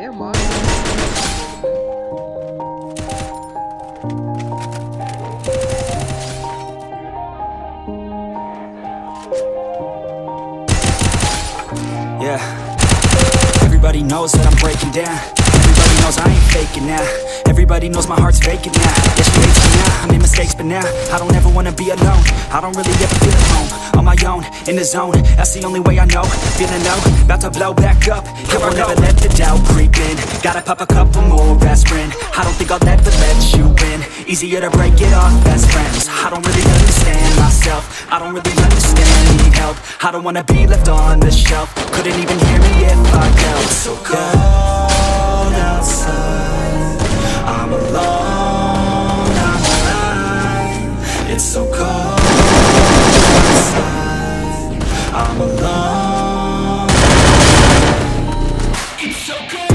Yeah. Everybody knows that I'm breaking down. Everybody knows I ain't faking now. Everybody knows my heart's vacant now. Yeah, she hates me now, I made mistakes but now I don't ever wanna be alone. I don't really ever feel at home. On my own, in the zone, that's the only way I know. Feeling low, about to blow back up. Here I never let the doubt creep in. Gotta pop a couple more aspirin. I don't think I'll ever let you in. Easier to break it off best friends. I don't really understand myself. I don't really understand, need help. I don't wanna be left on the shelf. Couldn't even hear me if I yelled. It's so cold outside, I'm alone, I'm alive. It's so cold outside, I'm alone. It's so cold.